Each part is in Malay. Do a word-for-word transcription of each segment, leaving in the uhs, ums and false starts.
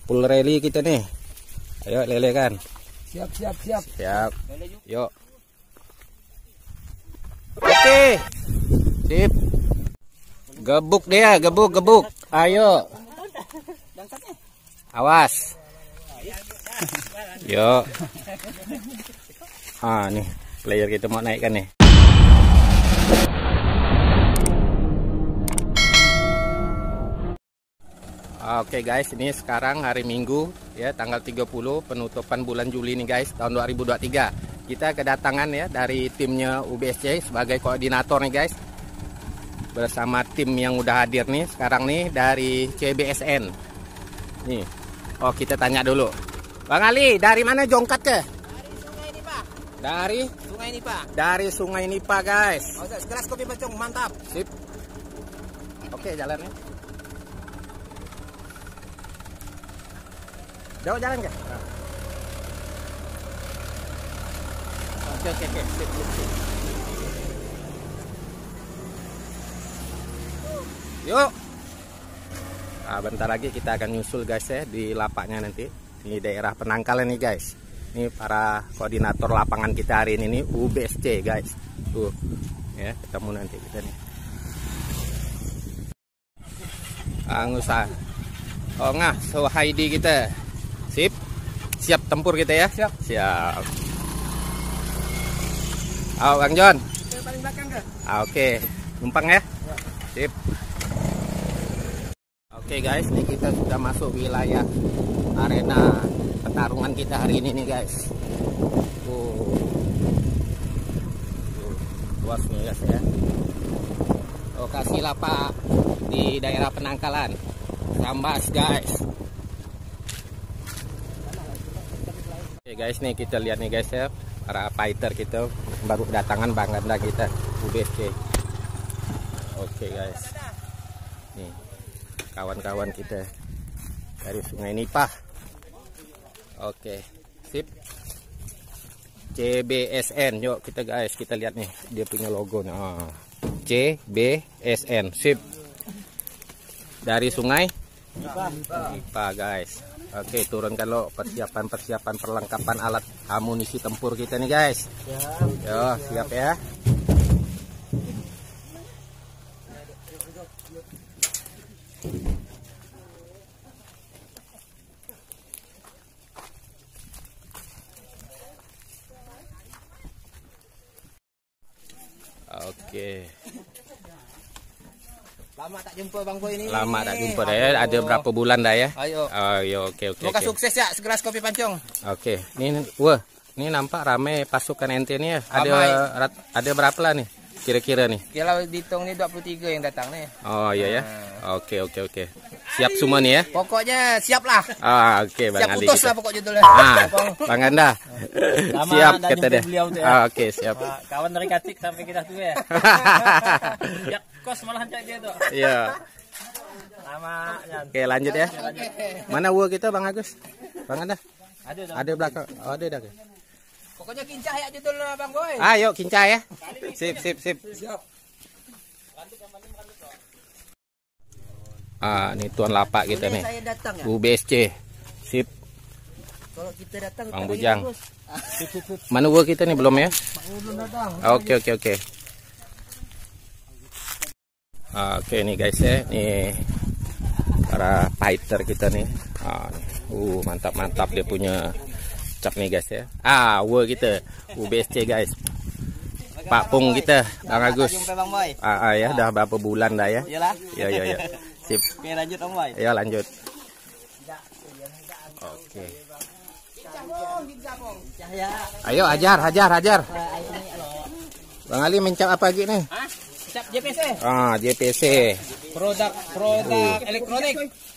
Full rally kita nih. Ayo lele kan. Siap, siap, siap. Siap. Yuk. Oke. Sip. Gebuk dia, gebuk, gebuk. Ayo. Awas. Yuk. Ah, nih player kita mau naikkan nih. Oke guys, ini sekarang hari Minggu ya, tanggal tiga puluh, penutupan bulan Juli nih guys, tahun dua ribu dua puluh tiga. Kita kedatangan ya dari timnya U B S C sebagai koordinator nih guys. Bersama tim yang udah hadir nih sekarang nih dari C B S N. Nih. Oh, kita tanya dulu. Bang Ali, dari mana Jongkat ke? Dari Sungai Nipa. Dari Sungai Nipa. Dari Sungai Nipa guys. Oh, segelas kopi Pancong, mantap. Sip. Oke, jalannya. Jauh jalan ke? Oke oke oke. Sip, sip, sip. Yuk. Nah, bentar lagi kita akan nyusul guys ya di lapaknya nanti. Ini daerah penangkalan nih guys. Ini para koordinator lapangan kita hari ini nih U B S C guys. Tuh. Ya, ketemu nanti kita nih. Angusa. Oh ngah, so Heidi kita. Sip. Siap tempur kita ya? Siap. Siap. Oh, Bang John. Ke paling belakang ke? Ah, oke. Okay. Numpang ya? Ya. Sip. Oke okay, guys, ini kita sudah masuk wilayah arena pertarungan kita hari ini nih guys. Tuh. Tuh. Luas nih guys ya. Lokasi lapak di daerah penangkalan. Sambas guys. Oke guys, nih kita lihat nih guys ya, para fighter kita baru kedatangan Bang Ganda kita U B S C. Oke guys, nih kawan-kawan kita dari Sungai Nipa. Oke, sip. C B S N, yuk kita guys, kita lihat nih dia punya logo nih. Oh, C B S N, sip. Dari Sungai Nipa, Nipa guys. Oke, turunkan lo persiapan-persiapan perlengkapan alat amunisi tempur kita nih guys. Siap. Yo, siap ya. Oke. Lama tak jumpa Bang Boy ini. Lama tak jumpa dah ya. Ada berapa bulan dah ya? Ayo. Oh, yo, oke oke. Semoga oke. sukses ya segelas kopi Pancong. Oke. Ini wah, ini nampak ramai pasukan ente nih ya. Ada Ramai. rat- ada berapa lah nih? Kira-kira nih. Kalau dihitung nih dua puluh tiga yang datang nih. Oh iya ya. Oke oke oke. Siap semua nih ya. Pokoknya siap lah. Ah, oke Bang Siap Ali. putus kita. lah pokok judulnya. Ah, Bang Anda. Lama Siap anda kata jumpa dia. beliau tuh ya. Ah, oke, siap. Wah, kawan dari Katik sampai kita tua ya. Ya kos malahan cak dia tuh. Iya. Lama Jan. Oke, lanjut ya. Mana gua kita Bang Agus? Bang Anda? Ada dong. Ada belakang. Oh, ada dah. Pokoknya kincah ya judul Bang Boy. Ayo kincah ya. Sip sip sip. Siap. Ah, ini tuan lapak kita nih. Saya datang ya. U B S C. Sip. Kalau kita datang Bang kita Bujang. ini, Bos. Mana gua kita nih belum ya? Belum datang. Oke oke oke. Oke nih guys ya, nih para fighter kita nih. Ah, uh mantap mantap dia punya cap nih guys ya. Ah, gua kita U B S C guys. Pak Pung kita, Bang Agus. Jumpa Bang Boy. Ah, ah ya, udah berapa bulan dah ya? Iyalah. Ya ya ya. Sip. Oke, lanjut Bang Boy. Ya lanjut. Oke. Cahaya. Ayo ajar, hajar, hajar. Bang Ali mencap apa lagi nih? Hah? Cap J P C. Ah, J P C. Produk produk elektronik.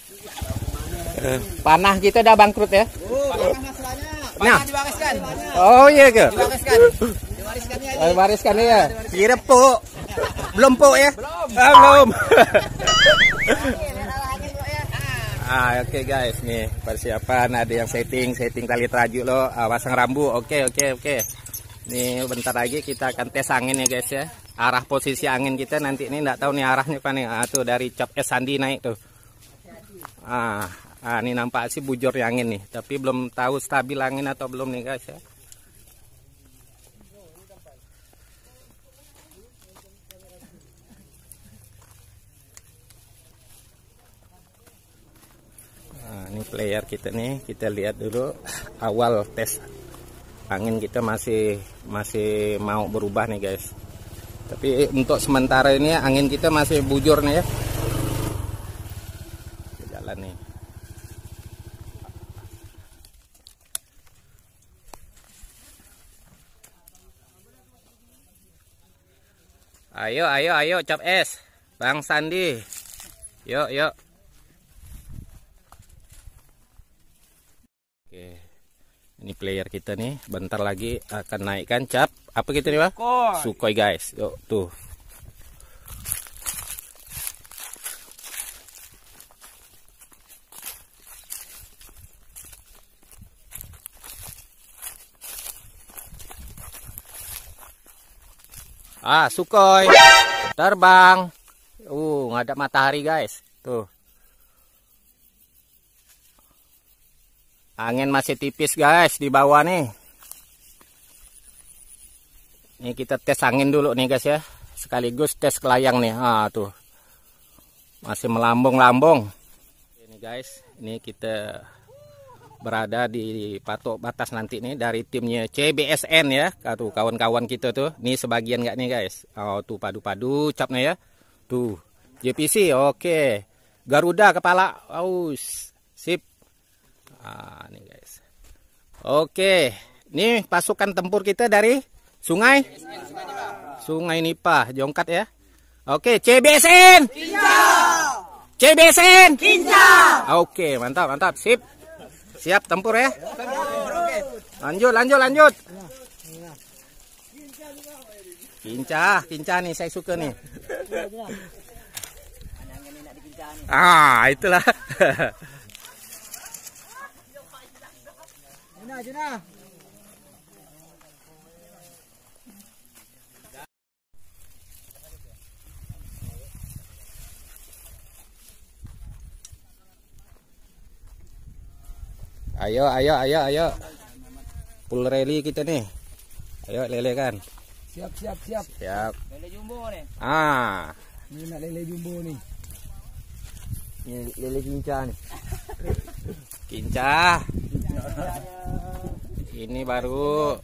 Panah kita udah bangkrut ya? Oh, masalahnya. Nah. Panah diwariskan. Oh iya ke? Diwariskan. Diwariskan ya. Oh, wariskan ya. Kira po. Belum po ya? Belum. Ah, belum. Oke, merah angin kok ya. Ah, oke okay, guys, nih persiapan ada yang setting, setting tali terajuk lo, ah, pasang rambu. Oke, okay, oke, okay, oke. Okay. Nih bentar lagi kita akan tes angin ya guys ya. Arah posisi angin kita nanti ini enggak tahu nih arahnya apa nih. Ah, tuh dari cap es Sandi naik tuh. Ah, Ah, ini nampak sih bujur angin nih, tapi belum tahu stabil angin atau belum nih guys ya. Nah, ini player kita nih, kita lihat dulu awal tes angin kita masih masih mau berubah nih guys. Tapi untuk sementara ini angin kita masih bujur nih ya. Jalan nih. Ayo, ayo, ayo, cap es, Bang Sandi. Yuk, yuk. Oke, ini player kita nih, bentar lagi akan naikkan cap. Apa kita nih, Bang? Sukhoi guys. Yuk, tuh. Ah, Sukhoi terbang. Uh, nggak ada matahari guys. Tuh. Angin masih tipis guys di bawah nih. Ini kita tes angin dulu nih guys ya. Sekaligus tes kelayang nih. Ah, tuh. Masih melambung-lambung. Ini guys, ini kita berada di patok batas nanti nih dari timnya C B S N ya. Tuh kawan-kawan kita tuh. Nih sebagian nggak nih guys. Oh, tuh padu-padu capnya ya. Tuh. J P C oke. Garuda kepala. Aus. Sip. Ah, nih guys. Oke. Ini pasukan tempur kita dari Sungai Sungai Nipah, Jongkat ya. Oke, C B S N. C B S N. Oke, mantap, mantap. Sip. Siap tempur ya. Lanjut, lanjut, lanjut. Kincah, kincah nih saya suka nih. Ah, itulah. Juna, Juna. Ayo, ayo, ayo, ayo. Full rally kita nih. Ayo lele kan. Siap, siap, siap. Siap. Lele jumbo nih. Ah. Ini nak lele jumbo nih. Ini lele kincah nih. Kincah. Ini baru.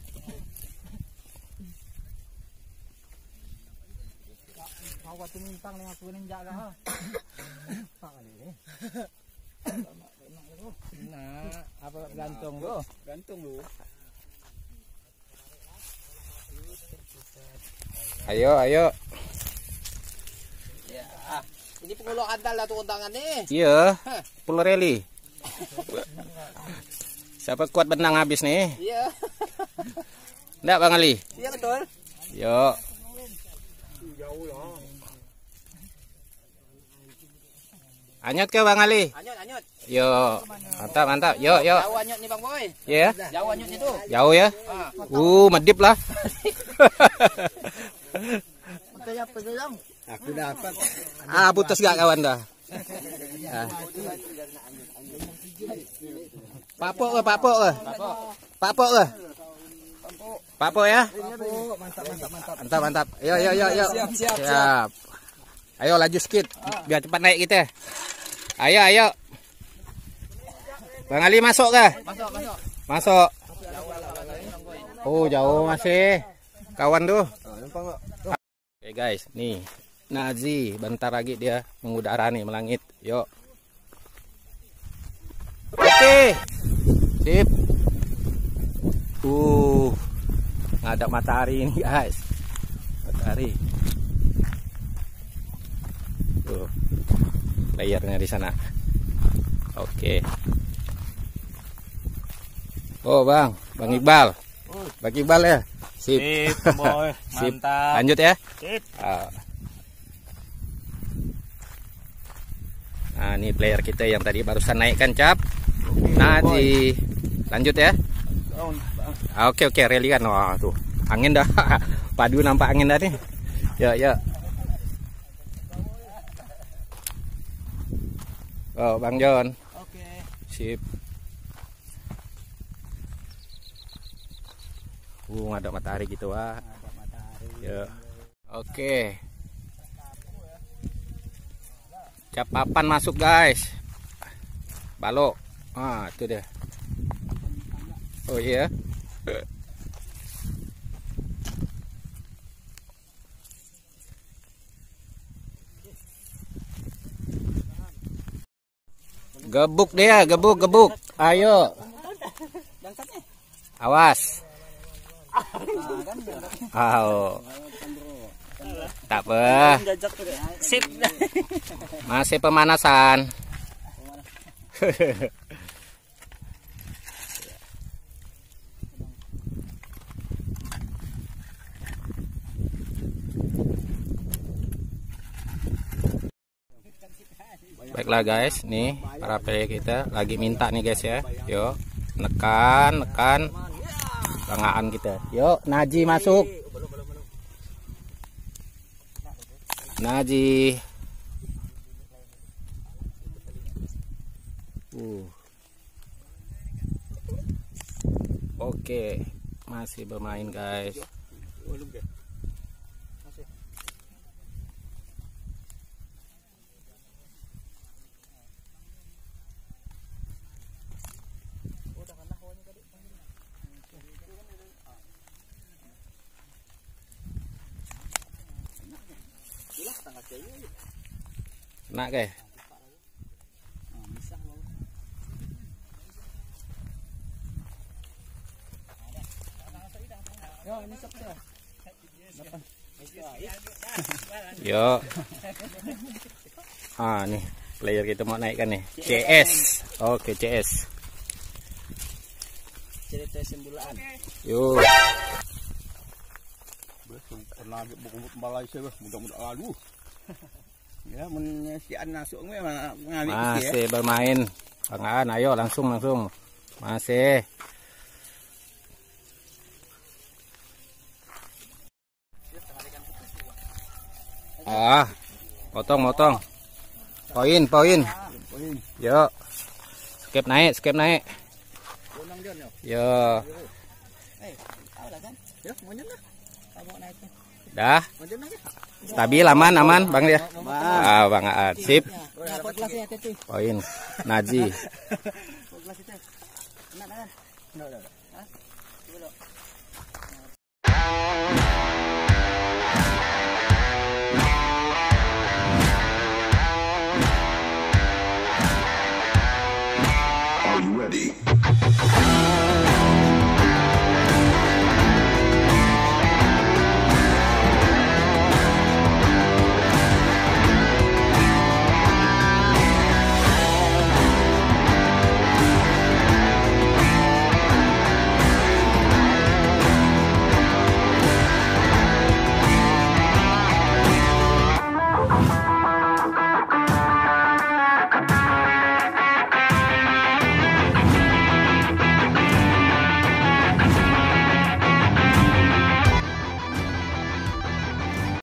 Kau waktu mintang nih aku nih jaga ha. Pak kali. Nah, apa gantung lu? Gantung lu. Ayo, ayo. Ya, ini pengulo andal lah tuh untangan nih. Iya. Full rally. Siapa kuat benang habis nih? Iya. Enggak Bang Ali? Iya betul. Yuk. Jauh ya. Anyut ke Bang Ali? Anyut, anyut. Yuk. Mantap, mantap. Yuk, yuk. Jauh anyut nih Bang Boy. Iya. Jauh anyut itu. Jauh ya? Uh, medip lah. Makanya pegang. Aku dapat. Ah, putus gak kawan dah? Ah. Papok ke, papok ke? Papok ke? Papok ya? Mantap, mantap, mantap. Mantap, mantap. Yo, yo, yo, yo. Siap, siap, siap. Ayo laju sedikit biar cepat naik kita. Ayo, ayo. Bang Ali masuk ke? Masuk, masuk. Masuk. Oh, jauh masih. Kawan tuh. Oke guys, nih. Nazi, bentar lagi dia mengudara nih, melangit. Yuk. Oke. Sip. Uh. Ngadap matahari ini, guys. Matahari. Tuh. Layarnya di sana. Oke. Oh, Bang, Bang Iqbal. Bang Iqbal ya. Sip. Sip, boy. Sip. Mantap. Lanjut ya. Sip. Ah. Nah, ini player kita yang tadi barusan naikkan cap. Nazi. Lanjut ya. Ah, oke oke, rally kan. Wah, tuh. Angin dah. Padu nampak angin dah nih. Ya, ya. Oh, Bang John. Oke. sip. Uh, ada matahari gitu wah. Ada matahari. Ya. Oke. Cap papan masuk guys. Balok. Ah, itu dia. Oh iya. Gebuk dia, gebuk, gebuk. Ayo. Awas. Oh. Tak apa. Sip. Masih pemanasan. Baiklah guys, nih para player kita lagi minta nih guys ya. Yuk, nekan, nekan. Bangaan kita. Yuk, Naji masuk. Naji. Uh. Oke, masih bermain guys. Nak ke? Yo. Ah nih player kita mau naikkan nih. C S. Oke C S. Cerita sembulaan. Yo. Pernah buku Malaysia mudah-mudahan aduh. Ya menyian masuk memang ngambil Masih bermain. Bangaan, ayo langsung langsung. Masih. Ah, potong potong. Poin poin. Yo. Skip naik, skip naik. Yo. Dah. Stabil aman aman Bang dia. Ah, Bang Aan. Sip. Poin. Naji. Are you ready?